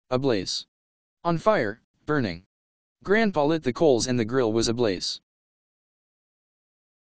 Ablaze. On fire, burning. Grandpa lit the coals and the grill was ablaze.